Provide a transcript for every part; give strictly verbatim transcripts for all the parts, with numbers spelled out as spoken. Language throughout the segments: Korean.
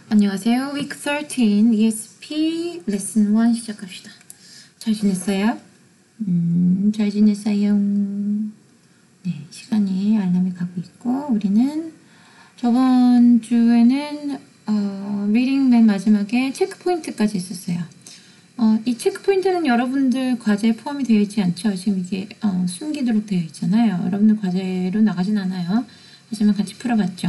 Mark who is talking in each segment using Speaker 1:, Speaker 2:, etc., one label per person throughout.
Speaker 1: 안녕하세요. Week thirteen 이에스피 레슨 원 시작합시다. 잘 지냈어요? 음, 잘 지냈어요. 네, 시간이 알람이 가고 있고 우리는 저번 주에는 어, 리딩 맨 마지막에 체크 포인트까지 있었어요. 어, 이 체크 포인트는 여러분들 과제에 포함이 되어 있지 않죠? 지금 이게 어, 숨기도록 되어 있잖아요. 여러분들 과제로 나가진 않아요. 하지만 같이 풀어봤죠.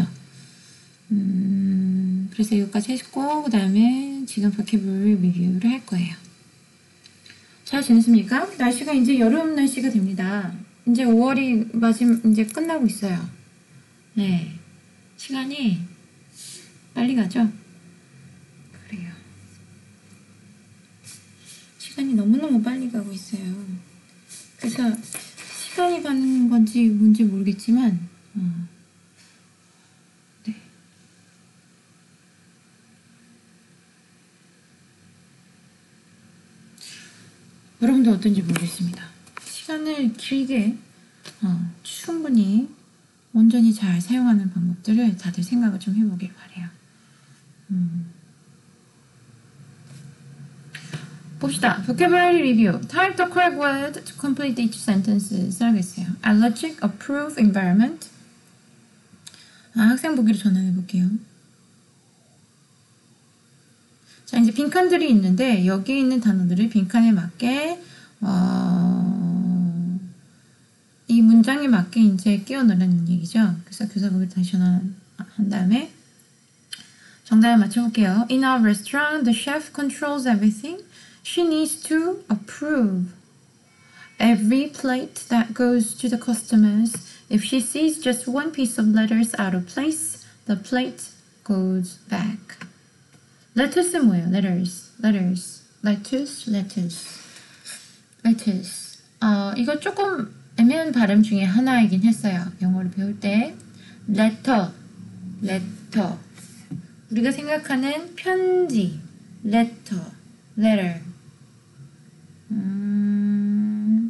Speaker 1: 음, 그래서 이것까지 했고 그 다음에 지금 버케블 리뷰를 할 거예요. 잘 지냈습니까? 날씨가 이제 여름 날씨가 됩니다. 이제 오월이 마지막 이제 끝나고 있어요. 네, 시간이 빨리 가죠? 그래요. 시간이 너무너무 빨리 가고 있어요. 그래서 시간이 가는 건지 뭔지 모르겠지만 어. 여러분도 어떤지 모르겠습니다. 시간을 길게 어, 충분히 온전히 잘 사용하는 방법들을 다들 생각을 좀 해보길 바래요. 음. 봅시다. vocabulary review. Type the correct word to complete each sentence. 써야겠어요. allergic, approve, environment. 아, 학생 보기로 전환해 볼게요. 자, 이제 빈칸들이 있는데 여기 있는 단어들을 빈칸에 맞게 어, 이 문장에 맞게 이제 끼워 넣으라는 얘기죠. 그래서 교사 보기를 다시 전환한 다음에 정답을 맞춰볼게요. In our restaurant, the chef controls everything. She needs to approve every plate that goes to the customers. If she sees just one piece of letters out of place, the plate goes back. lettuce는 뭐예요? letters, letters, lettuce, lettuce, lettuce. 어, 이거 조금 애매한 발음 중에 하나이긴 했어요. 영어를 배울 때 letter, letter. 우리가 생각하는 편지, letter, letter. 음...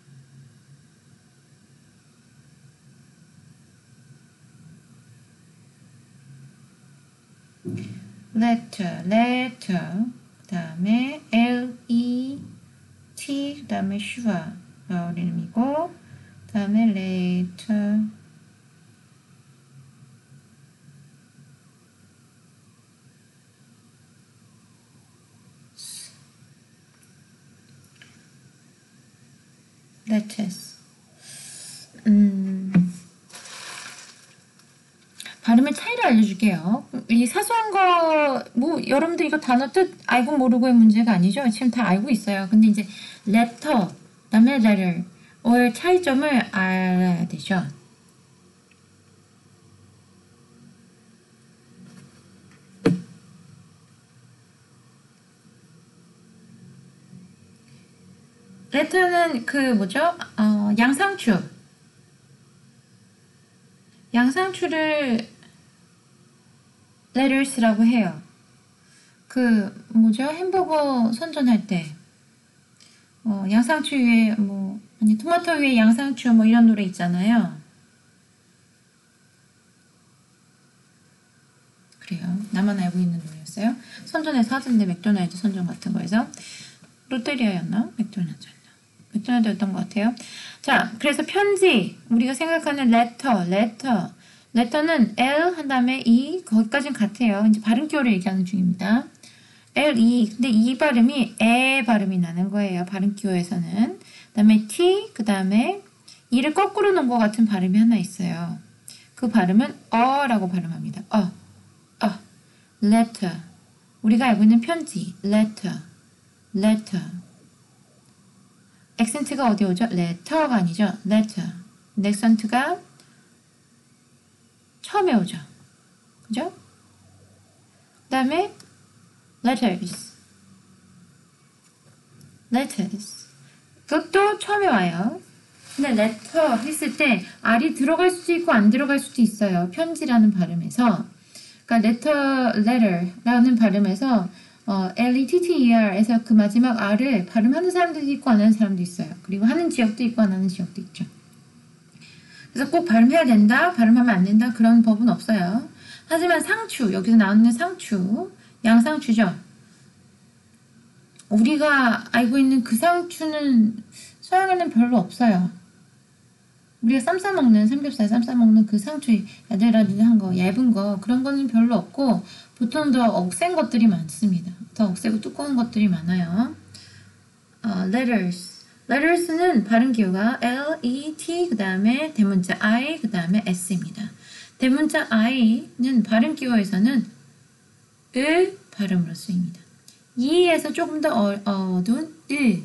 Speaker 1: letter, letter, 그 다음에 L, E, T, 그 다음에 sure, 라는 이름이고, 그 다음에 letter, lettuce. 음... 발음의 차이를 알려줄게요. 이 사소한 거, 뭐, 여러분들 이거 단어 뜻 알고 모르고의 문제가 아니죠? 지금 다 알고 있어요. 근데 이제 letter, 그 다음에 letter, 의 차이점을 알아야 되죠. letter는 그 뭐죠? 어, 양상추. 양상추를 letters라고 해요. 그 뭐죠? 햄버거 선전할 때 어, 양상추 위에 뭐 아니 토마토 위에 양상추 뭐 이런 노래 있잖아요. 그래요. 나만 알고 있는 노래였어요. 선전에서 하던데 맥도날드 선전 같은 거에서 롯데리아였나? 맥도날드였나? 맥도날드였던 것 같아요. 자, 그래서 편지 우리가 생각하는 letter, letter letter는 L 한 다음에 E 거기까지는 같아요. 이제 발음 기호를 얘기하는 중입니다. L, E 근데 이 발음이 에 발음이 나는 거예요. 발음 기호에서는. 그 다음에 T 그 다음에 E를 거꾸로 놓은 것 같은 발음이 하나 있어요. 그 발음은 어라고 발음합니다. 어, 어, letter 우리가 알고 있는 편지 letter, letter 액센트가 어디 오죠? letter가 아니죠. letter 액센트가 처음에 오죠. 그죠? 그 다음에 letters letters 그것도 처음에 와요. 근데 letter 했을 때 R이 들어갈 수도 있고 안 들어갈 수도 있어요. 편지라는 발음에서 그러니까 letter, letter 라는 발음에서 어, L-E-T-T-E-R에서 그 마지막 R을 발음하는 사람들도 있고 안 하는 사람도 있어요. 그리고 하는 지역도 있고 안 하는 지역도 있죠. 그래서 꼭 발음해야 된다, 발음하면 안 된다 그런 법은 없어요. 하지만 상추, 여기서 나오는 상추, 양상추죠. 우리가 알고 있는 그 상추는 서양에는 별로 없어요. 우리가 쌈 싸먹는, 삼겹살 쌈 싸먹는 그 상추 야들야들한 거, 얇은 거, 그런 거는 별로 없고 보통 더 억센 것들이 많습니다. 더 억세고 두꺼운 것들이 많아요. 어, letters. letters는 발음 기호가 L, E, T, 그 다음에 대문자 I, 그 다음에 S입니다. 대문자 I는 발음 기호에서는 을 발음으로 쓰입니다. 이에서 조금 더 어, 어두운 을,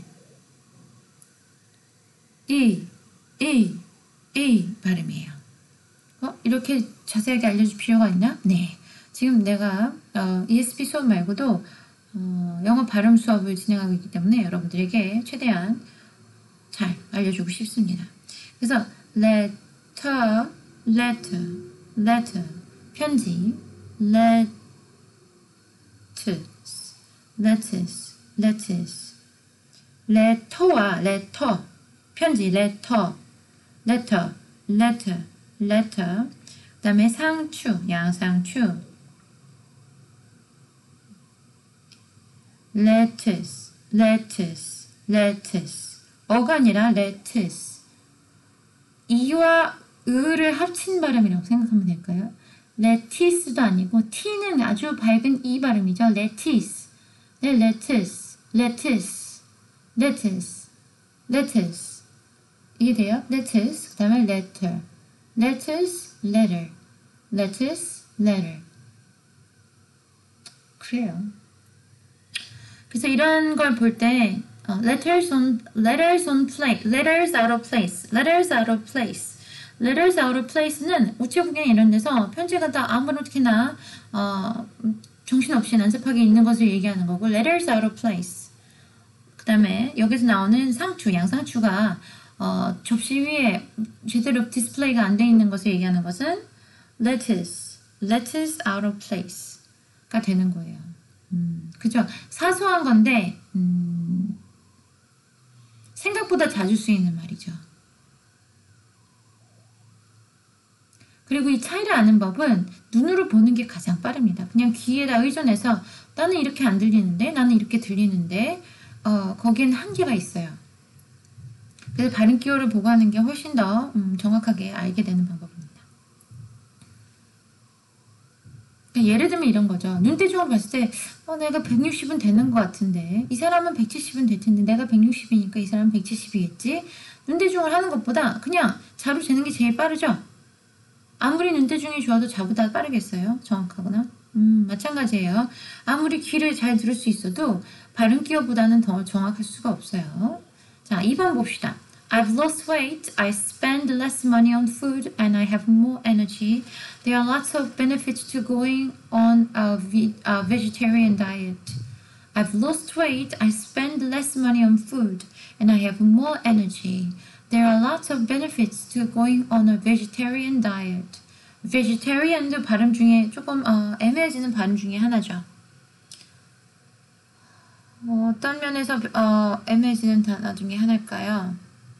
Speaker 1: 이, 이, 이 발음이에요. 어? 이렇게 자세하게 알려줄 필요가 있나? 네. 지금 내가 어, 이에스피 수업 말고도 어, 영어 발음 수업을 진행하고 있기 때문에 여러분들에게 최대한 잘 알려주고 싶습니다. 그래서 letter, letter, letter, 편지, lettuce, lettuce, lettuce, letter와 letter, 편지, letter, letter, letter, letter, 그 다음에 상추, 양상추, lettuce, lettuce, lettuce. 어가 아니라 lettuce. 이와 으를 합친 발음이라고 생각하면 될까요? lettuce도 아니고 t는 아주 밝은 이 발음이죠. lettuce. 네, lettuce, lettuce, lettuce, lettuce. 이해돼요? lettuce. 그 다음에 letter, lettuce, letter, lettuce, letter. 그래요. 그래서 이런 걸 볼 때 어, letters on letters on place, letters out of place, letters out of place, letters out of place는 우체국이나 이런 데서 편지가 다 아무렇게나 어, 정신없이 난잡하게 있는 것을 얘기하는 거고, letters out of place. 그 다음에 여기서 나오는 상추, 양상추가 어, 접시 위에 제대로 디스플레이가 안 돼 있는 것을 얘기하는 것은 lettuce, lettuce out of place가 되는 거예요. 음, 그죠? 사소한 건데 음, 생각보다 자주 쓰이는 말이죠. 그리고 이 차이를 아는 법은 눈으로 보는 게 가장 빠릅니다. 그냥 귀에다 의존해서 나는 이렇게 안 들리는데, 나는 이렇게 들리는데 어, 거기엔 한계가 있어요. 그래서 발음 기호를 보고 하는 게 훨씬 더 음, 정확하게 알게 되는 방법입니다. 예를 들면 이런 거죠. 눈대중으로 봤을 때 어, 내가 백육십은 되는 것 같은데 이 사람은 백칠십은 될 텐데 내가 백육십이니까 이 사람은 백칠십이겠지. 눈대중을 하는 것보다 그냥 자로 재는 게 제일 빠르죠. 아무리 눈대중이 좋아도 자보다 빠르겠어요? 정확하거나? 음, 마찬가지예요. 아무리 귀를 잘 들을 수 있어도 발음 기호보다는 더 정확할 수가 없어요. 자, 이 번 봅시다. I've lost weight, I spend less money on food, and I have more energy. There are lots of benefits to going on a, ve- a vegetarian diet. I've lost weight, I spend less money on food, and I have more energy. There are lots of benefits to going on a vegetarian diet. vegetarian도 발음 중에 조금 어, 애매해지는 발음 중에 하나죠. 어, 어떤 면에서 어, 애매해지는 단어 중에 하나일까요?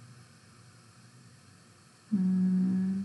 Speaker 1: 음,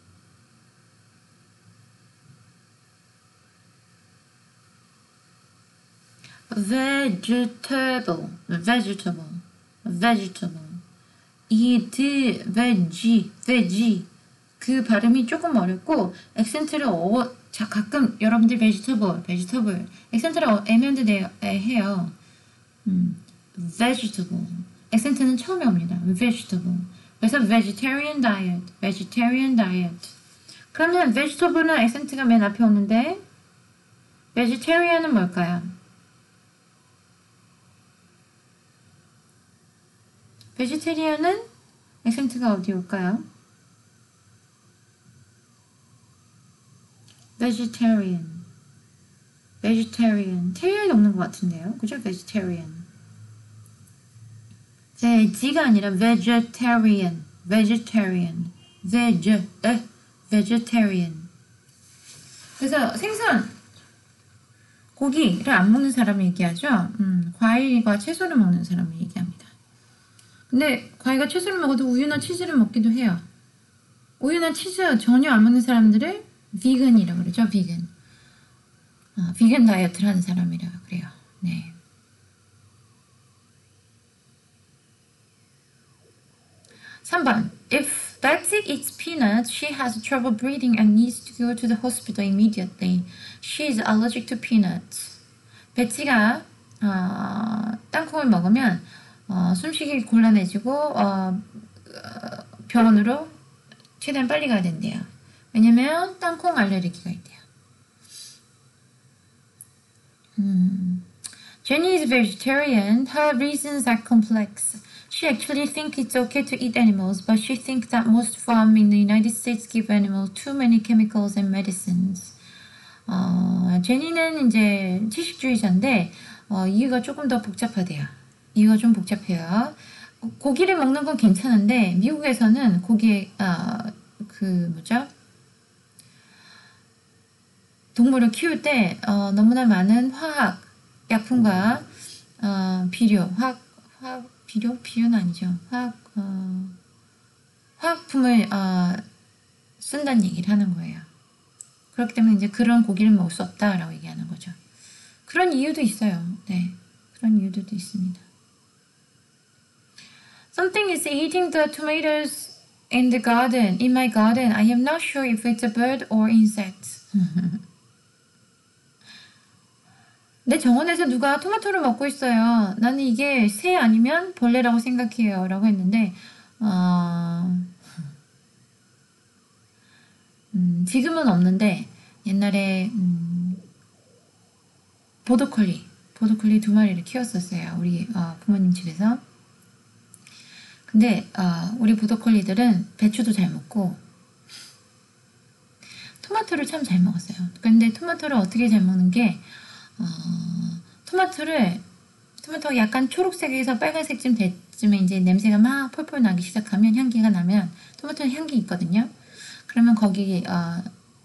Speaker 1: vegetable, vegetable, vegetable. 이 드, veg, veg. 그 발음이 조금 어렵고 액센트를 어, 자, 가끔 여러분들 vegetable, vegetable 액센트를 어, 애매한데 해요. 음, vegetable. 액센트는 처음에 옵니다. vegetable. 그래서 vegetarian diet, vegetarian diet. 그러면 vegetable는 액센트가 맨 앞에 오는데 vegetarian은 뭘까요? vegetarian은 액센트가 어디 올까요? vegetarian, vegetarian. 테리안이 없는 것 같은데요. 그죠? vegetarian. vegi가 아니라 vegetarian, vegetarian, veg, 에, vegetarian. 그래서 생선, 고기를 안 먹는 사람을 얘기하죠. 음, 과일과 채소를 먹는 사람을 얘기합니다. 근데 과일과 채소를 먹어도 우유나 치즈를 먹기도 해요. 우유나 치즈 전혀 안 먹는 사람들을 비건이라고 그러죠. 비건. 어, 비건 다이어트를 하는 사람이라고 그래요. 네. 삼 번. If Betsy eats peanuts, she has trouble breathing and needs to go to the hospital immediately. She is allergic to peanuts. 베치가 어, 땅콩을 먹으면 어, 숨쉬기 곤란해지고 어, 어, 병원으로 최대한 빨리 가야 된대요. 왜냐면 땅콩 알레르기가 있대요. 음. Jenny is vegetarian. Her reasons are complex. She actually thinks it's okay to eat animals, but she thinks that most farms in the United States give animals too many chemicals and medicines. 어, 제니는 이제 채식주의자인데 어, 이유가 조금 더 복잡하대요. 이유가 좀 복잡해요. 고기를 먹는 건 괜찮은데 미국에서는 고기 어, 그 뭐죠? 동물을 키울 때 어, 너무나 많은 화학 약품과 어, 비료, 화학, 화학 비료? 비료는 아니죠. 화학 어, 화학품을 어, 쓴다는 얘기를 하는 거예요. 그렇기 때문에 이제 그런 고기를 먹을 수 없다라고 얘기하는 거죠. 그런 이유도 있어요. 네, 그런 이유들도 있습니다. Something is eating the tomatoes in the garden, in my garden. I am not sure if it's a bird or insect. 내 정원에서 누가 토마토를 먹고 있어요. 나는 이게 새 아니면 벌레라고 생각해요. 라고 했는데 어... 음, 지금은 없는데 옛날에 음, 보더콜리 보더콜리 두 마리를 키웠었어요. 우리 어, 부모님 집에서. 근데 어, 우리 보더콜리들은 배추도 잘 먹고 토마토를 참 잘 먹었어요. 근데 토마토를 어떻게 잘 먹는 게 어, 토마토를 토마토가 약간 초록색에서 빨간색쯤 됐쯤에 이제 냄새가 막 펄펄 나기 시작하면 향기가 나면 토마토는 향기 있거든요. 그러면 거기 어,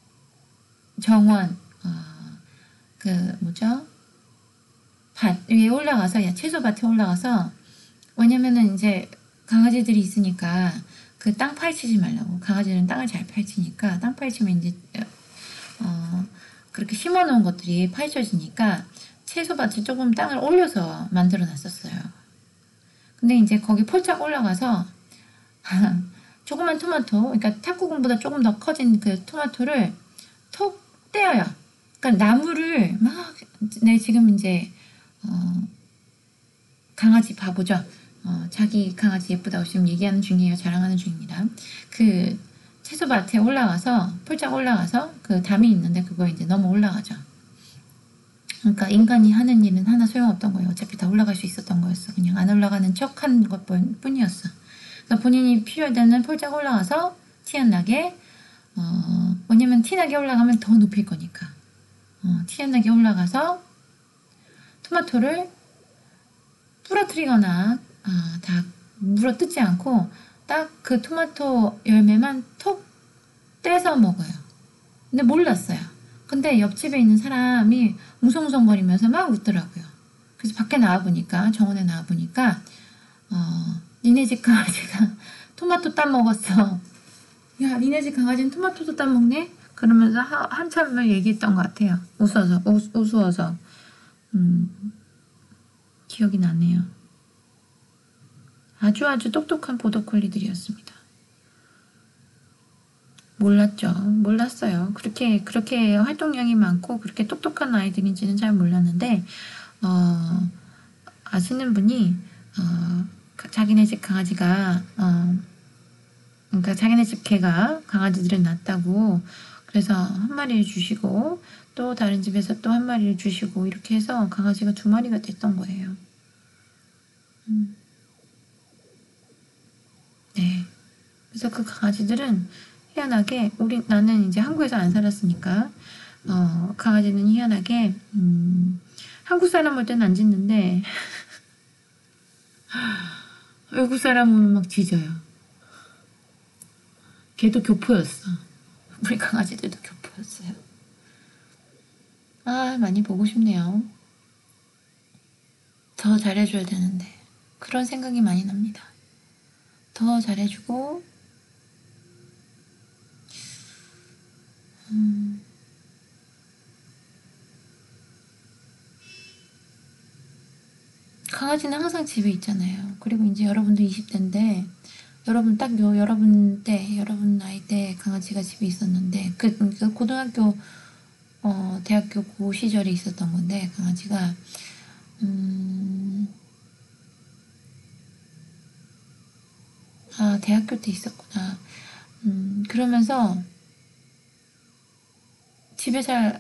Speaker 1: 정원 어, 그 뭐죠? 밭 위에 올라가서 야 채소밭에 올라가서 왜냐면은 이제 강아지들이 있으니까 그 땅 파헤치지 말라고. 강아지는 땅을 잘 파헤치니까 땅 파헤치면 이제 어, 그렇게 심어놓은 것들이 파헤쳐지니까 채소밭을 조금 땅을 올려서 만들어 놨었어요. 근데 이제 거기 폴짝 올라가서 조그만 토마토, 그러니까 탁구공보다 조금 더 커진 그 토마토를 톡 떼어요. 그러니까 나무를 막, 네, 지금 이제, 어, 강아지 바보죠. 어, 자기 강아지 예쁘다고 지금 얘기하는 중이에요. 자랑하는 중입니다. 그 채소밭에 올라가서, 폴짝 올라가서 그 담이 있는데 그거 이제 넘어 올라가죠. 그러니까 인간이 하는 일은 하나 소용없던 거예요. 어차피 다 올라갈 수 있었던 거였어. 그냥 안 올라가는 척 하는 것 뿐이었어. 그래서 본인이 필요하다는 폴짝 올라가서 티 안 나게, 어, 왜냐면 티 나게 올라가면 더 높일 거니까. 어, 티 안 나게 올라가서 토마토를 부러뜨리거나, 아, 다 물어 뜯지 않고 딱 그 토마토 열매만 톡 떼서 먹어요. 근데 몰랐어요. 근데 옆집에 있는 사람이 웅성웅성거리면서 막 웃더라고요. 그래서 밖에 나와보니까, 정원에 나와보니까, 어, 니네 집 강아지가 토마토 따 먹었어. 야, 니네 집 강아지는 토마토도 따 먹네? 그러면서 하, 한참을 얘기했던 것 같아요. 웃어서, 웃, 웃어서. 음, 기억이 나네요. 아주 아주 똑똑한 보더콜리들이었습니다. 몰랐죠. 몰랐어요. 그렇게 그렇게 활동량이 많고 그렇게 똑똑한 아이들인지는 잘 몰랐는데 어, 아시는 분이 어, 자기네 집 강아지가 어, 그러니까 자기네 집 개가 강아지들을 낳았다고 그래서 한 마리를 주시고 또 다른 집에서 또 한 마리를 주시고 이렇게 해서 강아지가 두 마리가 됐던 거예요. 음. 네. 그래서 그 강아지들은 희한하게 우리 나는 이제 한국에서 안 살았으니까 어, 강아지는 희한하게 음, 한국 사람 올 때는 안 짖는데 외국 사람 오면 막 짖어요. 걔도 교포였어. 우리 강아지들도 교포였어요. 아, 많이 보고 싶네요. 더 잘해줘야 되는데 그런 생각이 많이 납니다. 더 잘해주고 음, 강아지는 항상 집에 있잖아요. 그리고 이제 여러분도 이십 대인데 여러분 딱 요 여러분 때 여러분 나이 때 강아지가 집에 있었는데 그, 그 고등학교 어 대학교 고 시절에 있었던 건데 강아지가 음, 아 대학교 때 있었구나. 음, 그러면서 집에 잘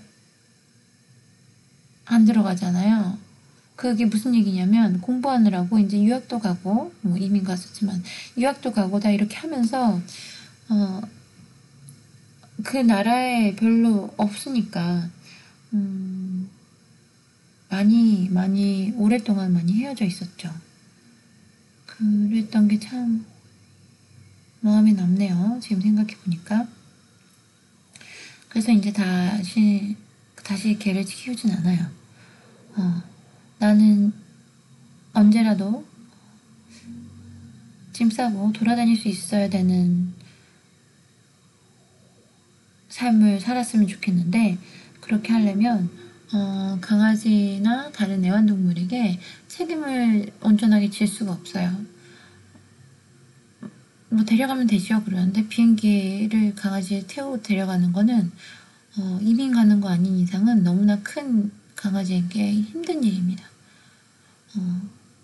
Speaker 1: 안 들어가잖아요. 그게 무슨 얘기냐면 공부하느라고 이제 유학도 가고 뭐 이민 갔었지만 유학도 가고 다 이렇게 하면서 어, 그 나라에 별로 없으니까 음, 많이 많이 오랫동안 많이 헤어져 있었죠. 그랬던 게 참 마음에 남네요. 지금 생각해 보니까. 그래서 이제 다시 다시 개를 키우진 않아요. 어, 나는 언제라도 짐 싸고 돌아다닐 수 있어야 되는 삶을 살았으면 좋겠는데 그렇게 하려면 어, 강아지나 다른 애완동물에게 책임을 온전하게 질 수가 없어요. 뭐 데려가면 되죠. 그러는데 비행기를 강아지를 태우고 데려가는 거는 어, 이민 가는 거 아닌 이상은 너무나 큰 강아지에게 힘든 일입니다. 어,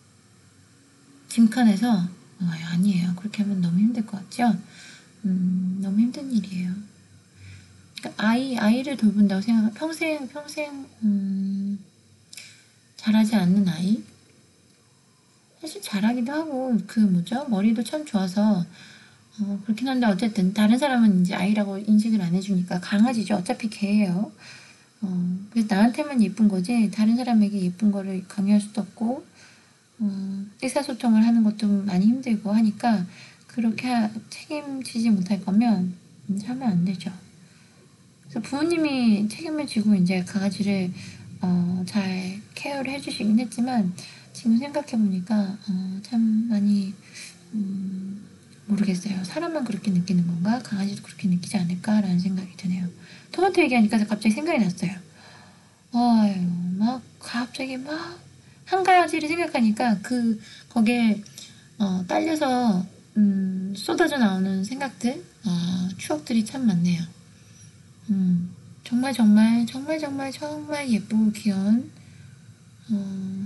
Speaker 1: 짐칸에서 어, 아니에요. 그렇게 하면 너무 힘들 것 같죠? 음, 너무 힘든 일이에요. 그러니까 아이, 아이를 돌본다고 생각, 평생, 평생, 음, 자라지 않는 아이? 사실 잘하기도 하고, 그 뭐죠? 머리도 참 좋아서, 어, 그렇긴 한데, 어쨌든, 다른 사람은 이제 아이라고 인식을 안 해주니까, 강아지죠. 어차피 개예요. 어, 그래서 나한테만 예쁜 거지, 다른 사람에게 예쁜 거를 강요할 수도 없고, 어, 의사소통을 하는 것도 많이 힘들고 하니까, 그렇게 하, 책임지지 못할 거면, 음, 하면 안 되죠. 그래서 부모님이 책임을 지고 이제 강아지를 어, 잘 케어를 해주시긴 했지만 지금 생각해보니까 어, 참 많이 음, 모르겠어요. 사람만 그렇게 느끼는 건가? 강아지도 그렇게 느끼지 않을까라는 생각이 드네요. 토마토 얘기하니까 갑자기 생각이 났어요. 아유, 막 갑자기 막 한 가지를 생각하니까 그 거기에 어, 딸려서 음, 쏟아져 나오는 생각들, 아, 추억들이 참 많네요. 음, 정말 정말 정말 정말 정말 예쁘고 귀여운 어,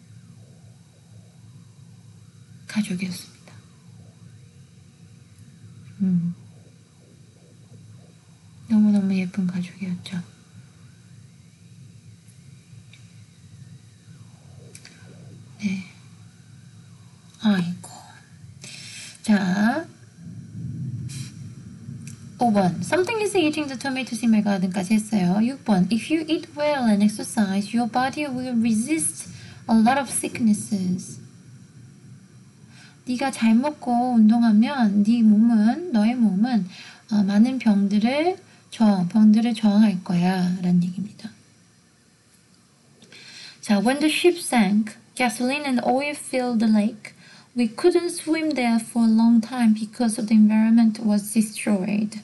Speaker 1: 가족이었습니다. 음, 너무너무 예쁜 가족이었죠. 네. 아이고. 자, 오 번. Something is eating the tomatoes in my garden까지 했어요. 육 번. If you eat well and exercise, your body will resist a lot of sicknesses. 네가 잘 먹고 운동하면 네 몸은 너의 몸은 어, 많은 병들을 저항, 병들을 저항할 거야 라는 얘기입니다. 자, when the ship sank, gasoline and oil filled the lake. We couldn't swim there for a long time because the environment was destroyed.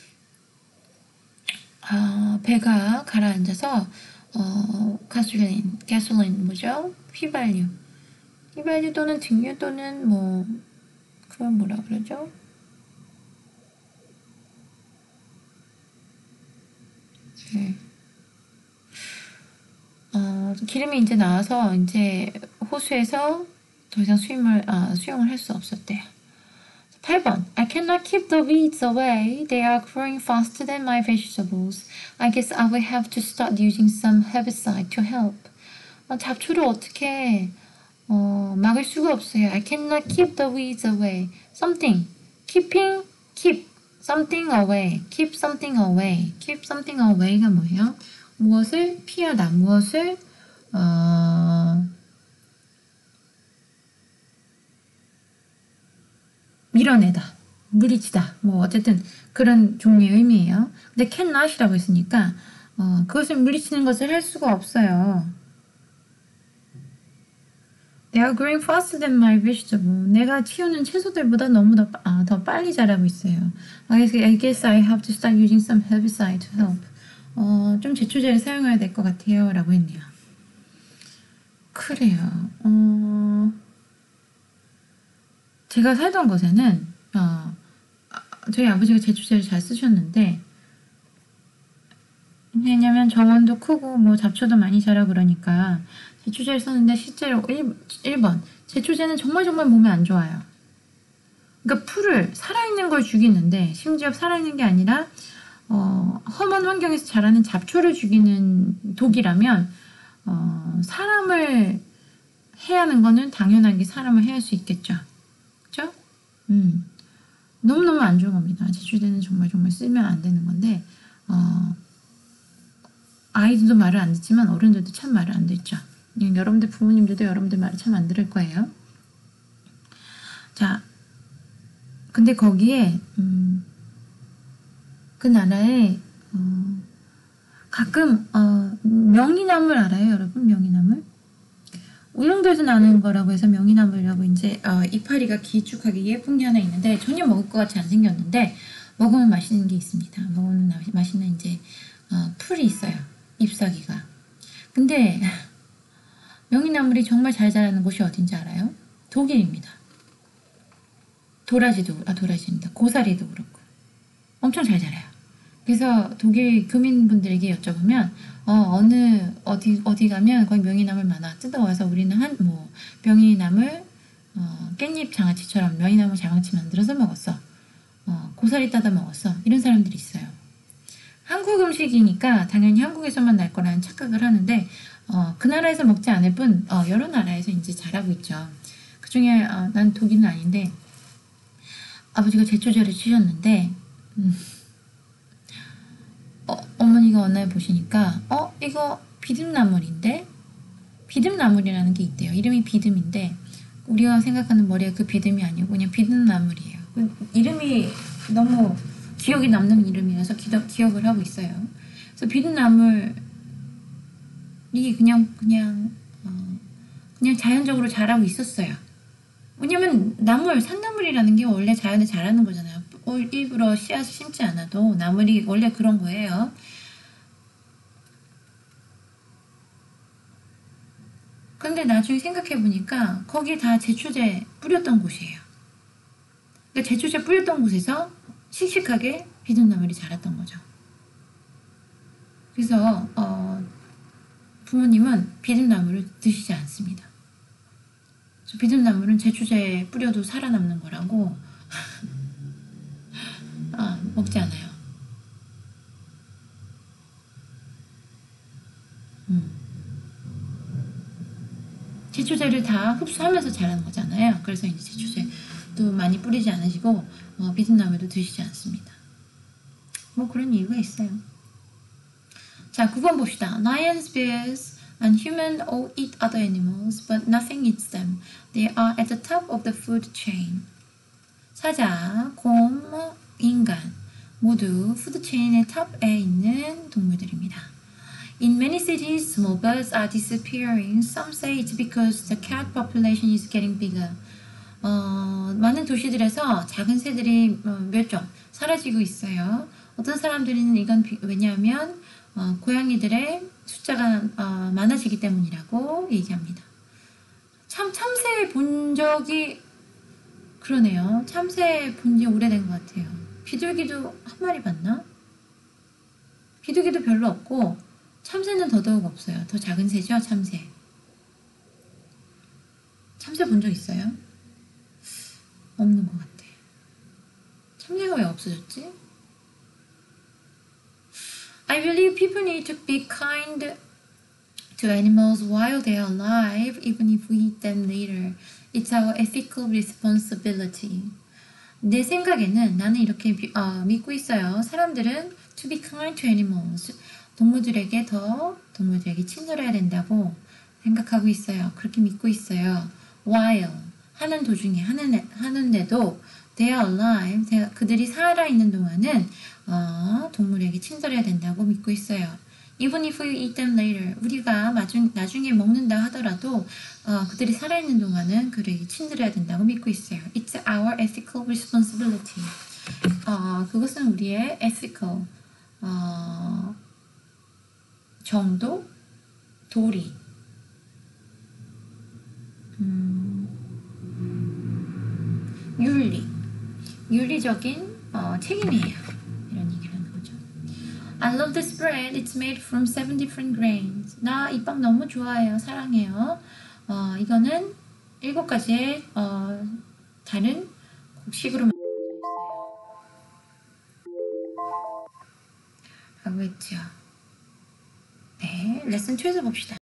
Speaker 1: 아, 배가 가라앉아서 어, 가솔린, 가솔린 뭐죠? 휘발유. 휘발유 또는 등유 또는 뭐 그건 뭐라 그러죠? 네. 어, 기름이 이제 나와서 이제 호수에서 더 이상 수임을, 아, 수영을 할 수 없었대요. 팔 번. I cannot keep the weeds away. They are growing faster than my vegetables. I guess I will have to start using some herbicide to help. 어, 잡초를 어떻게 어, 막을 수가 없어요. I cannot keep the weeds away. Something. Keeping, keep. Something away. Keep something away. Keep something away가 뭐예요? 무엇을 피하다. 무엇을 어, 밀어내다. 물리치다. 뭐 어쨌든 그런 종류의 의미예요. 근데 cannot이라고 했으니까 어, 그것을 물리치는 것을 할 수가 없어요. They are growing faster than my vegetable. 내가 키우는 채소들보다 너무 더, 아, 더 빨리 자라고 있어요. I guess I have to start using some herbicide to help. 어, 좀 제초제를 사용해야 될 것 같아요. 라고 했네요. 그래요. 어, 제가 살던 곳에는 어, 저희 아버지가 제초제를 잘 쓰셨는데 왜냐면 정원도 크고 뭐 잡초도 많이 자라고 그러니까 제초제를 썼는데 실제로 일 번 제초제는 정말 정말 몸에 안 좋아요. 그러니까 풀을 살아있는 걸 죽이는데 심지어 살아있는 게 아니라 어, 험한 환경에서 자라는 잡초를 죽이는 독이라면 어, 사람을 해하는 거는 당연하게 사람을 해할 수 있겠죠. 그죠? 음. 너무너무 안 좋은 겁니다. 제초제는 정말 정말 쓰면 안 되는 건데 어, 아이들도 말을 안 듣지만 어른들도 참 말을 안 듣죠. 여러분들 부모님들도 여러분들 말을 참 안 들을 거예요. 자, 근데 거기에 음, 그 나라에 어, 가끔 어, 명이나물 알아요, 여러분? 명이나물? 울릉도에서 나는 거라고 해서 명이나물이라고 이제 어, 이파리가 길쭉하게 예쁜 게 하나 있는데 전혀 먹을 것 같이 안 생겼는데 먹으면 맛있는 게 있습니다. 먹으면 맛있는 이제 어, 풀이 있어요. 잎사귀가. 근데 명이나물이 정말 잘 자라는 곳이 어딘지 알아요? 독일입니다. 도라지도, 아 도라지입니다. 고사리도 그렇고 엄청 잘 자라요. 그래서 독일 교민분들에게 여쭤보면 어, 어느 어디 어디 가면 거기 명이나물 많아 뜯어와서 우리는 한 뭐 명이나물 어, 깻잎 장아찌처럼 명이나물 장아찌 만들어서 먹었어. 어, 고사리 따다 먹었어. 이런 사람들이 있어요. 한국 음식이니까 당연히 한국에서만 날 거라는 착각을 하는데 어, 그 나라에서 먹지 않을 뿐 어, 여러 나라에서 이제 자라고 있죠. 그 중에 어, 난 독일은 아닌데 아버지가 제초제를 치셨는데 음, 어, 어머니가 어느 날 보시니까 어? 이거 비듬나물인데? 비듬나물이라는 게 있대요. 이름이 비듬인데 우리가 생각하는 머리에 그 비듬이 아니고 그냥 비듬나물이에요. 그 이름이 너무 기억이 남는 이름이라서 기도, 기억을 하고 있어요. 그래서 비듬나물이 그냥 그냥 어, 그냥 자연적으로 자라고 있었어요. 왜냐면 나물, 산나물이라는 게 원래 자연에 자라는 거잖아요. 일부러 씨앗을 심지 않아도 나물이 원래 그런 거예요. 근데 나중에 생각해보니까 거기 다 제초제 뿌렸던 곳이에요. 그러니까 제초제 뿌렸던 곳에서 씩씩하게 비듬나물이 자랐던 거죠. 그래서 어, 부모님은 비듬나물을 드시지 않습니다. 비듬나물은 제초제 뿌려도 살아남는 거라고 아, 먹지 않아요. 음. 제초제를 다 흡수하면서 자라는 거잖아요. 그래서 이제 제초제도 많이 뿌리지 않으시고 어, 비듬나물도 드시지 않습니다. 뭐 그런 이유가 있어요. 자, 구 번 봅시다. Lions, bears, and humans all eat other animals, but nothing eats them. They are at the top of the food chain. 사자, 곰, 인간 모두 푸드체인의 탑에 있는 동물들입니다. In many cities, small birds are disappearing. Some say it's because the cat population is getting bigger. 어, 많은 도시들에서 작은 새들이 몇 종 사라지고 있어요. 어떤 사람들은 이건 비, 왜냐하면 어, 고양이들의 숫자가 어, 많아지기 때문이라고 얘기합니다. 참 참새 본 적이 그러네요. 참새 본 지 오래된 것 같아요. 비둘기도 한 마리 봤나? 비둘기도 별로 없고 참새는 더더욱 없어요. 더 작은 새죠, 참새. 참새 본 적 있어요? 없는 것 같아. 참새가 왜 없어졌지? I believe people need to be kind to animals while they are alive, even if we eat them later. It's our ethical responsibility. 내 생각에는 나는 이렇게 어, 믿고 있어요. 사람들은 to be kind to animals. 동물들에게 더 동물들에게 친절해야 된다고 생각하고 있어요. 그렇게 믿고 있어요. While 하는 도중에 하는 하는데도 they are alive. 그들이 살아 있는 동안은 어, 동물에게 친절해야 된다고 믿고 있어요. Even if we eat them later. 우리가 나중, 나중에 먹는다 하더라도 어, 그들이 살아있는 동안은 그를 친들여야 된다고 믿고 있어요. It's our ethical responsibility. 어, 그것은 우리의 ethical 어, 정도, 도리, 음, 윤리, 윤리적인 어, 책임이에요. 이런 얘기를 하는 거죠. I love this bread. It's made from seven different grains. 나 이 빵 너무 좋아해요. 사랑해요. 어, 이거는 일곱 가지의 어, 다른 곡식으로 만들어져 있어요. 라고 했죠. 네, 레슨 이에서 봅시다.